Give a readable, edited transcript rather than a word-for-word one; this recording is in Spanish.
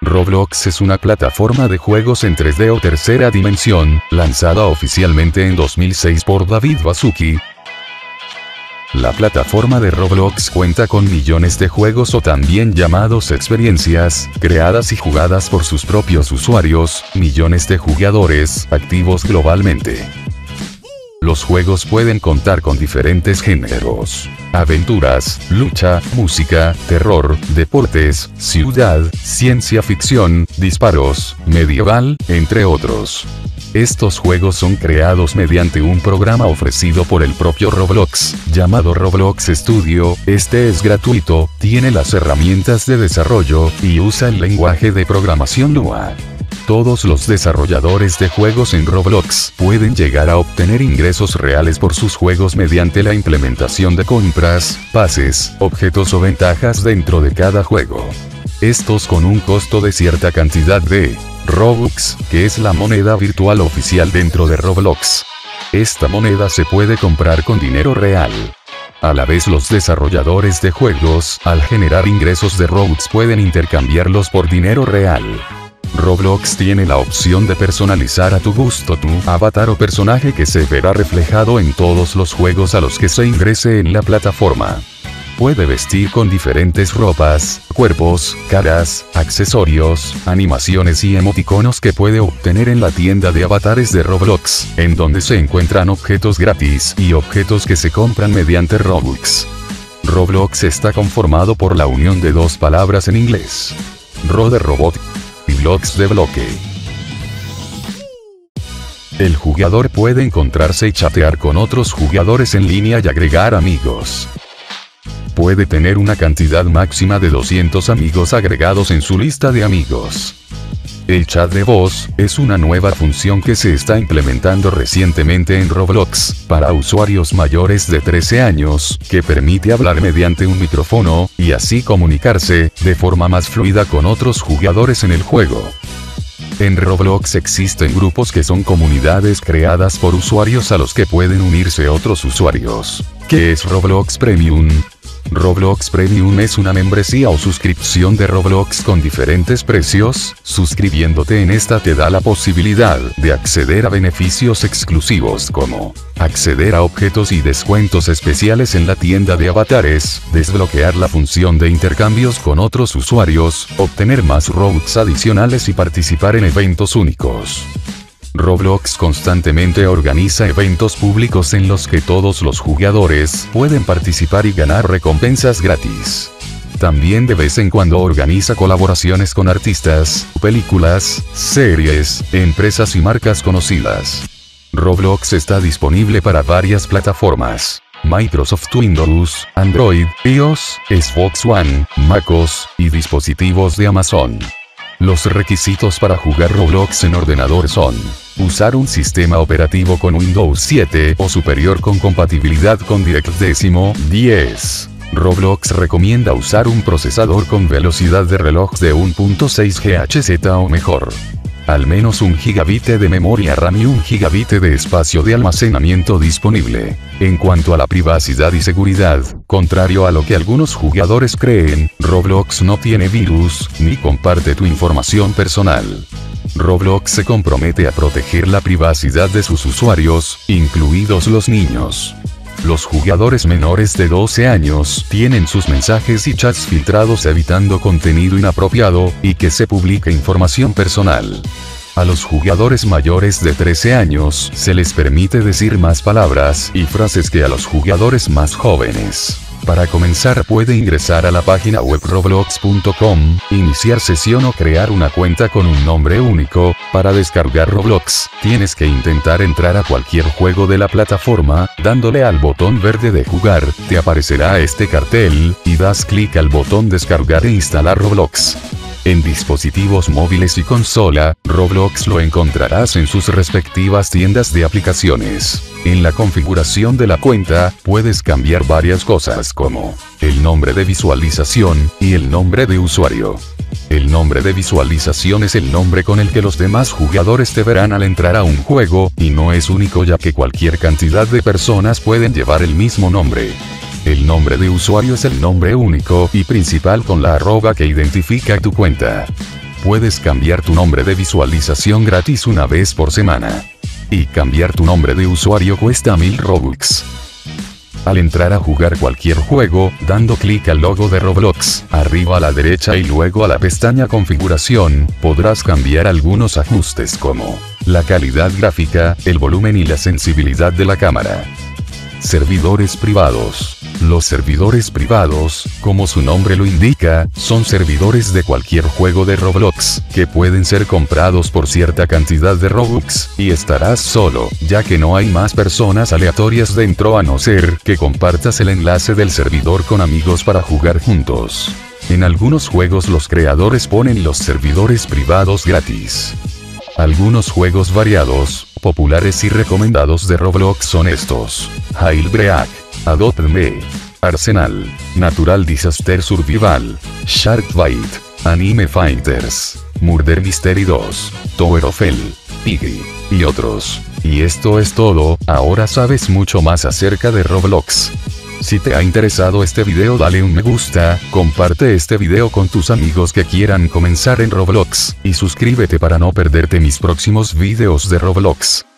Roblox es una plataforma de juegos en 3D o tercera dimensión, lanzada oficialmente en 2006 por David Baszucki. La plataforma de Roblox cuenta con millones de juegos o también llamados experiencias, creadas y jugadas por sus propios usuarios, millones de jugadores, activos globalmente. Los juegos pueden contar con diferentes géneros: aventuras, lucha, música, terror, deportes, ciudad, ciencia ficción, disparos, medieval, entre otros. Estos juegos son creados mediante un programa ofrecido por el propio Roblox, llamado Roblox Studio. Este es gratuito, tiene las herramientas de desarrollo, y usa el lenguaje de programación Lua. Todos los desarrolladores de juegos en Roblox pueden llegar a obtener ingresos reales por sus juegos mediante la implementación de compras, pases, objetos o ventajas dentro de cada juego. Estos con un costo de cierta cantidad de Robux, que es la moneda virtual oficial dentro de Roblox. Esta moneda se puede comprar con dinero real. A la vez, los desarrolladores de juegos, al generar ingresos de Robux, pueden intercambiarlos por dinero real. Roblox tiene la opción de personalizar a tu gusto tu avatar o personaje, que se verá reflejado en todos los juegos a los que se ingrese en la plataforma. Puede vestir con diferentes ropas, cuerpos, caras, accesorios, animaciones y emoticonos que puede obtener en la tienda de avatares de Roblox, en donde se encuentran objetos gratis y objetos que se compran mediante Robux. Roblox está conformado por la unión de dos palabras en inglés: Ro de robot y blocks de bloque. El jugador puede encontrarse y chatear con otros jugadores en línea y agregar amigos. Puede tener una cantidad máxima de 200 amigos agregados en su lista de amigos. El chat de voz es una nueva función que se está implementando recientemente en Roblox, para usuarios mayores de 13 años, que permite hablar mediante un micrófono, y así comunicarse de forma más fluida con otros jugadores en el juego. En Roblox existen grupos que son comunidades creadas por usuarios a los que pueden unirse otros usuarios. ¿Qué es Roblox Premium? Roblox Premium es una membresía o suscripción de Roblox con diferentes precios. Suscribiéndote en esta te da la posibilidad de acceder a beneficios exclusivos como acceder a objetos y descuentos especiales en la tienda de avatares, desbloquear la función de intercambios con otros usuarios, obtener más Robux adicionales y participar en eventos únicos. Roblox constantemente organiza eventos públicos en los que todos los jugadores pueden participar y ganar recompensas gratis. También de vez en cuando organiza colaboraciones con artistas, películas, series, empresas y marcas conocidas. Roblox está disponible para varias plataformas: Microsoft Windows, Android, iOS, Xbox One, MacOS, y dispositivos de Amazon. Los requisitos para jugar Roblox en ordenador son: usar un sistema operativo con Windows 7 o superior con compatibilidad con DirectX 10. Roblox recomienda usar un procesador con velocidad de reloj de 1.6 GHz o mejor. Al menos 1 GB de memoria RAM y 1 GB de espacio de almacenamiento disponible. En cuanto a la privacidad y seguridad, contrario a lo que algunos jugadores creen, Roblox no tiene virus, ni comparte tu información personal. Roblox se compromete a proteger la privacidad de sus usuarios, incluidos los niños. Los jugadores menores de 12 años tienen sus mensajes y chats filtrados, evitando contenido inapropiado, y que se publique información personal. A los jugadores mayores de 13 años se les permite decir más palabras y frases que a los jugadores más jóvenes. Para comenzar, puede ingresar a la página web roblox.com, iniciar sesión o crear una cuenta con un nombre único. Para descargar Roblox, tienes que intentar entrar a cualquier juego de la plataforma, dándole al botón verde de jugar, te aparecerá este cartel, y das clic al botón descargar e instalar Roblox. En dispositivos móviles y consola, Roblox lo encontrarás en sus respectivas tiendas de aplicaciones. En la configuración de la cuenta, puedes cambiar varias cosas como el nombre de visualización y el nombre de usuario. El nombre de visualización es el nombre con el que los demás jugadores te verán al entrar a un juego, y no es único, ya que cualquier cantidad de personas pueden llevar el mismo nombre. El nombre de usuario es el nombre único y principal con la arroba que identifica tu cuenta. puedes cambiar tu nombre de visualización gratis una vez por semana. Y cambiar tu nombre de usuario cuesta 1000 Robux. Al entrar a jugar cualquier juego, dando clic al logo de Roblox, arriba a la derecha y luego a la pestaña configuración, podrás cambiar algunos ajustes como la calidad gráfica, el volumen y la sensibilidad de la cámara. Servidores privados. Los servidores privados, como su nombre lo indica, son servidores de cualquier juego de Roblox, que pueden ser comprados por cierta cantidad de Robux, y estarás solo, ya que no hay más personas aleatorias dentro a no ser que compartas el enlace del servidor con amigos para jugar juntos. En algunos juegos los creadores ponen los servidores privados gratis. Algunos juegos variados, populares y recomendados de Roblox son estos: Jailbreak, Adopt Me, Arsenal, Natural Disaster Survival, Shark Bite, Anime Fighters, Murder Mystery 2, Tower of Hell, Piggy, y otros. Y esto es todo, ahora sabes mucho más acerca de Roblox. Si te ha interesado este video, dale un me gusta, comparte este video con tus amigos que quieran comenzar en Roblox, y suscríbete para no perderte mis próximos videos de Roblox.